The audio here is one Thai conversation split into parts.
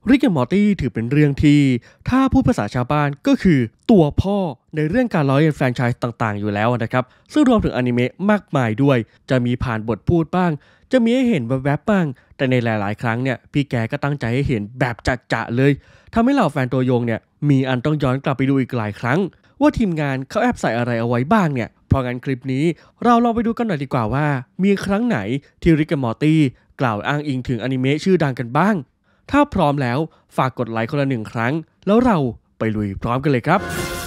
ริกแอนด์มอร์ตี้ถือเป็นเรื่องที่ถ้าพูดภาษาชาวบ้านก็คือตัวพ่อในเรื่องการล้อเลียนแฟรนไชส์ต่างๆอยู่แล้วนะครับซึ่งรวมถึงอนิเมะมากมายด้วยจะมีผ่านบทพูดบ้างจะมีให้เห็นแวบๆบ้างแต่ในหลายๆครั้งเนี่ยพี่แกก็ตั้งใจให้เห็นแบบจะๆเลยทำให้เหล่าแฟนตัวยงเนี่ยมีอันต้องย้อนกลับไปดูอีกหลายครั้งว่าทีมงานเขาแอบใส่อะไรเอาไว้บ้างเนี่ยเพราะงั้นคลิปนี้เราลองไปดูกันหน่อยดีกว่าว่ามีครั้งไหนที่ริกแอนด์มอร์ตี้กล่าวอ้างอิงถึงอนิเมะชื่อดังกันบ้างถ้าพร้อมแล้วฝากกดไลค์คนละ1 ครั้งแล้วเราไปลุยพร้อมกันเลยครับ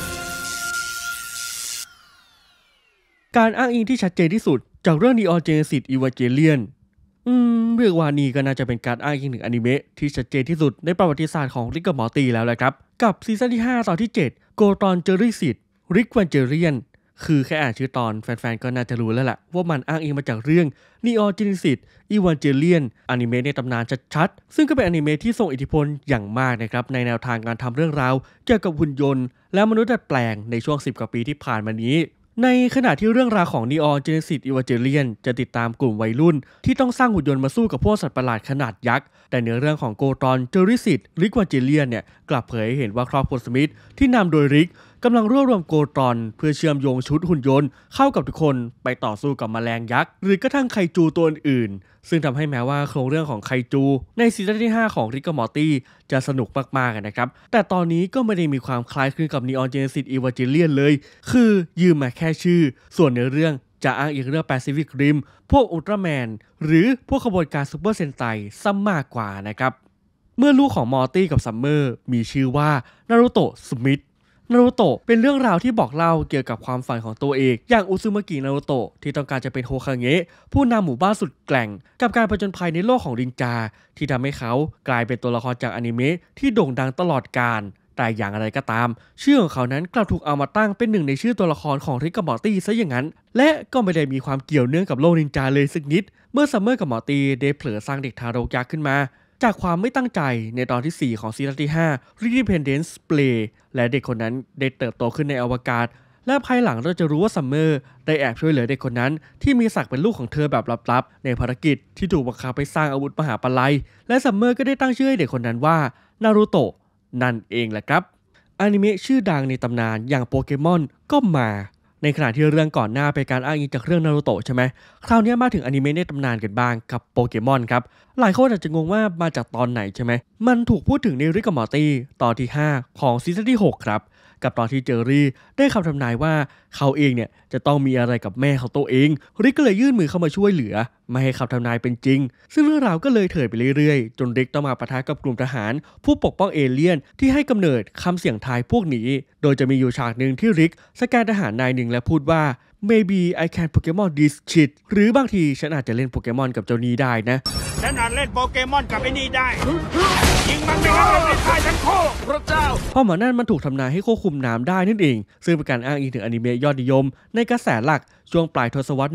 การอ้างอิงที่ชัดเจนที่สุดจากเรื่อง Neon Genesis Evangelion เรียกว่านี่ก็น่าจะเป็นการอ้างอิงถึงอนิเมะที่ชัดเจนที่สุดในประวัติศาสตร์ของริกกับมอร์ตี้แล้วแหละครับกับซีซั่นที่5ตอนที่7 โกตอนเจอริสิตริกวันเจเรียนคือแค่อ่านชื่อตอนแฟนๆก็น่าจะรู้แล้วแหละว่ามันอ้างอิงมาจากเรื่อง Neon Genesis Evangelion อนิเมะในตำนานชัดๆซึ่งก็เป็นอนิเมะที่ทรงอิทธิพลอย่างมากนะครับในแนวทางการทำเรื่องราวเกี่ยวกับหุ่นยนต์และมนุษย์ดัดแปลงในช่วง10 กว่าปีที่ผ่านมานี้ในขณะที่เรื่องราวของ Neon Genesis Evangelion จะติดตามกลุ่มวัยรุ่นที่ต้องสร้างหุ่นยนต์มาสู้กับพวกสัตว์ประหลาดขนาดยักษ์แต่เนื้อเรื่องของโกตอนเจอริสิตริกวันเจเลียนเนี่ยกลับเผยให้เห็นว่าครอบครัวสมิธที่นำโดยริกกำลังรวบรวมโกตอนเพื่อเชื่อมโยงชุดหุ่นยนต์เข้ากับทุกคนไปต่อสู้กับแมลงยักษ์หรือกระทั่งไคจูตัวอื่นๆซึ่งทำให้แม้ว่าโครงเรื่องของไคจูในซีซั่นที่5ของริกกับมอร์ตี้จะสนุกมากๆนะครับแต่ตอนนี้ก็ไม่ได้มีความคล้ายคลึงกับ Neon Genesis Evangelion เลยคือยืมมาแค่ชื่อส่วนในเรื่องจะอ้างอิงเรื่อง Pacific Rim พวกอุลตร้าแมนหรือพวกขบวนการซูเปอร์เซนไตซะมากกว่านะครับเมื่อลูกของมอร์ตี้กับซัมเมอร์มีชื่อว่านารูโตะสมิธนารูโตะเป็นเรื่องราวที่บอกเล่าเกี่ยวกับความฝันของตัวเองอย่างอุซึมากินารูโตะที่ต้องการจะเป็นโฮคาเงะผู้นำหมู่บ้านสุดแกร่งกับการผจญภัยในโลกของนินจาที่ทำให้เขากลายเป็นตัวละครจากอนิเมะที่โด่งดังตลอดกาลแต่อย่างไรก็ตามชื่อของเขานั้นกลับถูกเอามาตั้งเป็นหนึ่งในชื่อตัวละครของริกกับมอร์ตี้ซะอย่างนั้นและก็ไม่ได้มีความเกี่ยวเนื่องกับโลกนินจาเลยสักนิดเมื่อซัมเมอร์กับมอร์ตี้ได้เผลอสร้างเด็กทารกยักษ์ขึ้นมาจากความไม่ตั้งใจในตอนที่4ของซีซั่นที่5 Redependence Play และเด็กคนนั้นได้เติบโตขึ้นในอวกาศและภายหลังเราจะรู้ว่าซัมเมอร์ได้แอบช่วยเหลือเด็กคนนั้นที่มีศักดิ์เป็นลูกของเธอแบบลับๆในภารกิจที่ถูกบังคับไปสร้างอาวุธมหาปลัยและซัมเมอร์ก็ได้ตั้งชื่อให้เด็กคนนั้นว่านารูโตะนั่นเองแหละครับอนิเมะชื่อดังในตำนานอย่างโปเกมอนก็มาในขณะที่เรื่องก่อนหน้าเป็นการอ้างอิงจากเรื่องนารูโตะใช่ไหมคราวนี้มาถึงอนิเมะในตำนานกันบ้างกับโปเกมอนครับหลายคนอาจจะงงว่ามาจากตอนไหนใช่ไหมมันถูกพูดถึงในริกกับมอร์ตี้ตอนที่5ของซีซั่นที่6ครับกับตอนที่เจอรี่ได้คำทำนายว่าเขาเองเนี่ยจะต้องมีอะไรกับแม่ของตัวเองริกก็เลยยื่นมือเข้ามาช่วยเหลือไม่ให้คำทำนายเป็นจริงซึ่งเรื่องราวก็เลยเถิดไปเรื่อยๆจนริกต้องมาปะทะกับกลุ่มทหารผู้ปกป้องเอเลี่ยนที่ให้กำเนิดคำเสี่ยงทายพวกนี้โดยจะมีอยู่ฉากหนึ่งที่ริกสแกนทหารนายหนึ่งและพูดว่า maybe I can Pokemon this shit หรือบางทีฉันอาจจะเล่นโปเกมอนกับเจ้านี้ได้นะฉันอาจเล่นโปเกมอนกับไอ้นี่ได้ยิงมันไม่งั้นมันไม่ตายทั้งคู่พระเจ้าเพราะหมานั่นมันถูกทำนายให้ควบคุมน้ำได้นั่นเองซึ่งเป็นการอ้างอิงถึงอนิเมะยอดนิยมในกระแสหลักช่วงปลายทศวรรษ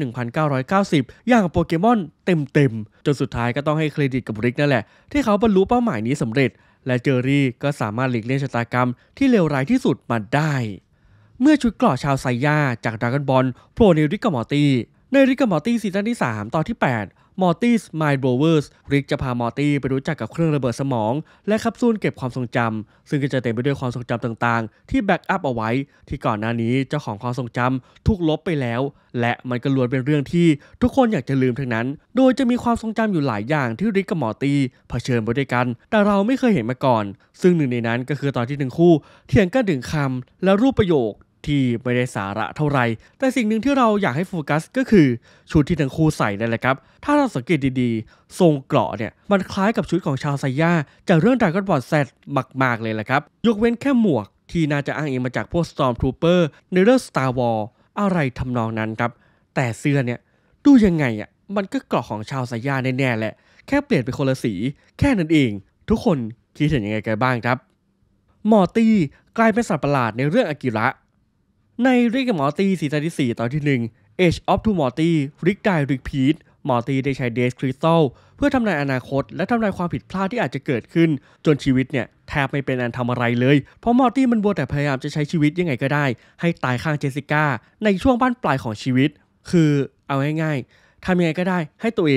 1990 อย่างโปเกมอนเต็มจนสุดท้ายก็ต้องให้เครดิตกับริกนั่นแหละที่เขาบรรลุเป้าหมายนี้สำเร็จและเจอรี่ก็สามารถหลีกเลี่ยงชะตากรรมที่เลวร้ายที่สุดมาได้เมื่อชุดเกราะชาวไซย่าจากดราก้อนบอลโผล่ในริกกับมอร์ตี้ในริกกับมอร์ตี้ซีซั่นที่3ตอนที่8 Morty's Mind Blowers ริกจะพามอร์ตี้ไปรู้จักกับเครื่องระเบิดสมองและแคปซูลเก็บความทรงจำซึ่งก็จะเต็มไปด้วยความทรงจำต่างๆที่แบ็กอัพเอาไว้ที่ก่อนหน้านี้เจ้าของความทรงจำถูกลบไปแล้วและมันก็ล้วนเป็นเรื่องที่ทุกคนอยากจะลืมทั้งนั้นโดยจะมีความทรงจำอยู่หลายอย่างที่ริกกับมอร์ตี้เผชิญไปด้วยกันแต่เราไม่เคยเห็นมาก่อนซึ่งหนึ่งในนั้นก็คือตอนที่ทั้งคู่เถียงกันถึงคำและรูปประโยคที่ไม่ได้สาระเท่าไหร่แต่สิ่งหนึ่งที่เราอยากให้โฟกัสก็คือชุดที่ทั้งคู่ใส่นั่นแหละครับถ้าเราสังเกตดีๆทรงเกราะเนี่ยมันคล้ายกับชุดของชาวไซย่าจากเรื่อง Dragon Ball Z มากๆเลยแหละครับยกเว้นแค่หมวกที่น่าจะอ้างอิงมาจากพวก Stormtrooper ในเรื่อง Star Wars อะไรทำนองนั้นครับแต่เสื้อเนี่ยดูยังไงอ่ะมันก็เกราะของชาวไซย่าแน่ๆแหละแค่เปลี่ยนเป็นคนละสีแค่นั้นเองทุกคนคิดเห็นยังไงกันบ้างครับมอร์ตี้กลายเป็นสัตว์ประหลาดในเรื่องอากิระในริกกับมอร์ตี้ซีซั่นที่4ตอนที่1 Age of Two Morty ริกได้ริกพีทมอร์ตี้ได้ใช้เดสคริสตัลเพื่อทำนายอนาคตและทำนายความผิดพลาดที่อาจจะเกิดขึ้นจนชีวิตเนี่ยแทบไม่เป็นอันทำอะไรเลยเพราะมอร์ตี้มันบัวแต่พยายามจะใช้ชีวิตยังไงก็ได้ให้ตายข้างเจสสิก้าในช่วงบั้นปลายของชีวิตคือเอาง่ายๆทำยังไงก็ได้ให้ตัวเอง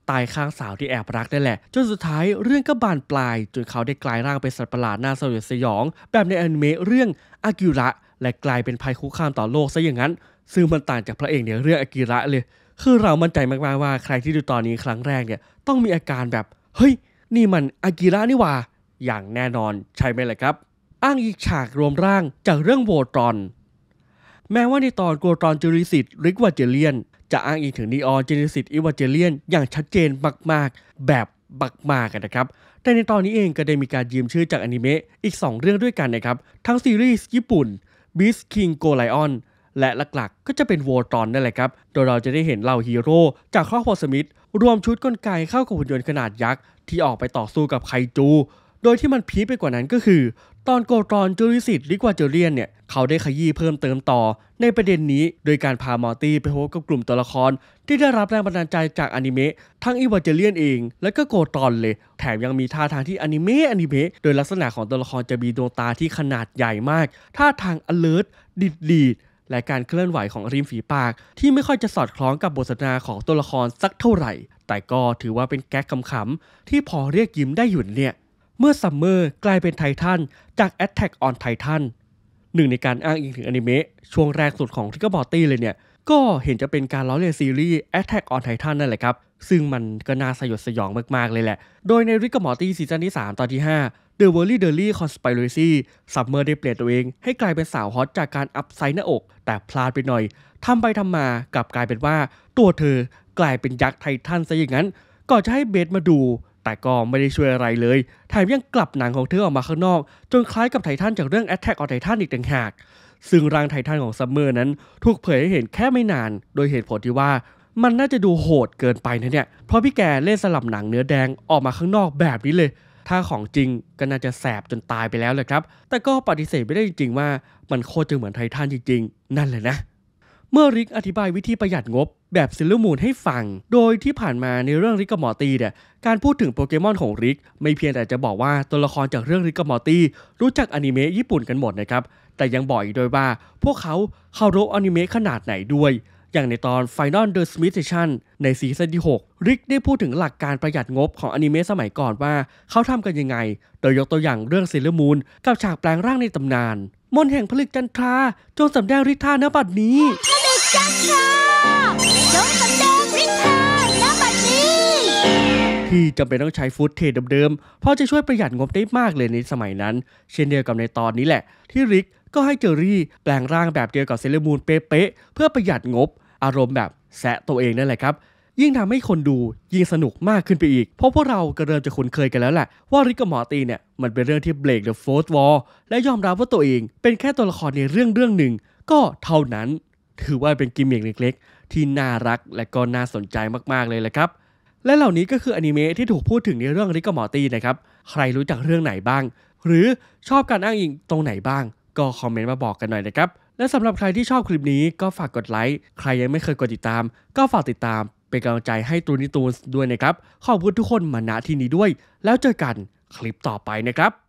ตายข้างสาวที่แอบรักนั่นแหละจนสุดท้ายเรื่องก็บานปลายจนเขาได้กลายร่างเป็นสัตว์ประหลาดน่าสยดสยองแบบในอนิเมะเรื่องอากิระและกลายเป็นภัยคุกคามต่อโลกซะอย่างนั้นซึ่งมันต่างจากพระเอกในเรื่องอากิระเลยคือเรามั่นใจมากๆว่าใครที่ดูตอนนี้ครั้งแรกเนี่ยต้องมีอาการแบบเฮ้ยนี่มันอากิระนี่หว่าอย่างแน่นอนใช่ไหมล่ะครับอ้างอีกฉากรวมร่างจากเรื่องโวตรอนแม้ว่าในตอนโกตรอนจูริสิตริกวาเจเลียนจะอ้างอิงถึงนีออนเจนิสิตอีวาเจเลียนอย่างชัดเจนมากๆแบบมากๆกันนะครับแต่ในตอนนี้เองก็ได้มีการยืมชื่อจากอนิเมะอีก2เรื่องด้วยกันนะครับทั้งซีรีส์ญี่ปุ่น Beast King Go Lion และหลักๆก็จะเป็นโวตรอนนั่นแหละครับโดยเราจะได้เห็นเหล่าฮีโร่จากครอบครัวสมิธรวมชุดกลไกเข้ากับหุ่นยนต์ขนาดยักษ์ที่ออกไปต่อสู้กับไคจูโดยที่มันพีคไปกว่านั้นก็คือตอนโกตรอนจูริสิตริกวาเจเลียนเนี่ยเขาได้ขยี้เพิ่มเติมต่อในประเด็นนี้โดยการพามอร์ตี้ไปพบกับกลุ่มตัวละครที่ได้รับแรงบันดาลใจจากอนิเมะทั้งอีวาเจเลียนเองและก็โกตรอนเลยแถมยังมีท่าทางที่อนิเมะโดยลักษณะของตัวละครจะมีดวงตาที่ขนาดใหญ่มากท่าทาง alert ดีดและการเคลื่อนไหวของริมฝีปากที่ไม่ค่อยจะสอดคล้องกับบทสนทนาของตัวละครสักเท่าไหร่แต่ก็ถือว่าเป็นแก๊กขำๆที่พอเรียกยิ้มได้อยู่เนี่ยเมื่อซัมเมอร์กลายเป็นไททันจาก Attack on Titan หนึ่งในการอ้างอิงถึงอนิเมะช่วงแรกสุดของ Rick and Morty เลยเนี่ยก็เห็นจะเป็นการล้อเลียนซีรีส์ Attack on Titan นั่นแหละครับซึ่งมันก็น่าสยดสยองมากๆเลยแหละโดยใน Rick and Morty ซีซั่นที่3ตอนที่5 The Very Deadly Conspiracy ซัมเมอร์ได้เปลี่ยนตัวเองให้กลายเป็นสาวฮอตจากการอัพไซด์หน้าอกแต่พลาดไปหน่อยทำไปทำมากลับกลายเป็นว่าตัวเธอกลายเป็นยักษ์ไททันซะอย่างนั้นก่อนจะให้เบสมาดูแต่ก็ไม่ได้ช่วยอะไรเลยแถมยังกลับหนังของเธอออกมาข้างนอกจนคล้ายกับไททันจากเรื่อง Attack on Titan อีกต่างหากซึ่งร่างไททันของซัมเมอร์นั้นถูกเผยให้เห็นแค่ไม่นานโดยเหตุผลที่ว่ามันน่าจะดูโหดเกินไปนะเนี่ยเพราะพี่แกเล่นสลับหนังเนื้อแดงออกมาข้างนอกแบบนี้เลยถ้าของจริงก็น่าจะแสบจนตายไปแล้วเลยครับแต่ก็ปฏิเสธไม่ได้จริงๆว่ามันโคตรจะเหมือนไททันจริงๆนั่นแหละนะเมื่อริกอธิบายวิธีประหยัดงบแบบซิลเลอร์มูนให้ฟังโดยที่ผ่านมาในเรื่องริกกับมอร์ตี้เนี่ยการพูดถึงโปเกมอนของริกไม่เพียงแต่จะบอกว่าตัวละครจากเรื่องริกกับมอร์ตี้รู้จักอนิเมะญี่ปุ่นกันหมดนะครับแต่ยังบอกอีกด้วยว่าพวกเขาเคารพอนิเมะขนาดไหนด้วยอย่างในตอน Final The Smith Station ในซีซั่นที่6ริกได้พูดถึงหลักการประหยัดงบของอนิเมะสมัยก่อนว่าเขาทำกันยังไงโดยยกตัวอย่างเรื่องซิลเลอร์มูนกับฉากแปลงร่างในตำนานมนต์แห่งผลึกจันทราจงสำแดงฤทธาณบัดนี้จันทราจงสำแดงฤทธาณบัดนี้ที่จำเป็นต้องใช้ฟุตเทจเดิมๆเพราะจะช่วยประหยัดงบได้มากเลยในสมัยนั้นเช่นเดียวกับในตอนนี้แหละที่ริกก็ให้เจอรี่แปลงร่างแบบเดียวกับเซเลอร์มูนเป๊ะๆเพื่อประหยัดงบอารมณ์แบบแซะตัวเองนั่นแหละครับยิ่งทำให้คนดูยิ่งสนุกมากขึ้นไปอีกเพราะพวกเราก็เริ่มจะคุ้นเคยกันแล้วแหละว่าริกกับมอร์ตี้เนี่ยมันเป็นเรื่องที่เบรกเดอะโฟร์ธวอลและยอมรับว่าตัวเองเป็นแค่ตัวละครในเรื่องหนึ่งก็เท่านั้นถือว่าเป็นกิมมิคเล็กๆที่น่ารักและก็น่าสนใจมากๆเลยแหละครับและเหล่านี้ก็คืออนิเมะที่ถูกพูดถึงในเรื่องริกกับมอร์ตี้นะครับใครรู้จักเรื่องไหนบ้างหรือชอบการอ้างอิงตรงไหนบ้างก็คอมเมนต์มาบอกกันหน่อยนะครับและสำหรับใครที่ชอบคลิปนี้ก็ฝากกดไลค์ใครยังไม่เคยกดติดตามก็ฝากติดตามเป็นกำลังใจให้ตูนด้วยนะครับขอบคุณทุกคนมาณที่นี้ด้วยแล้วเจอกันคลิปต่อไปนะครับ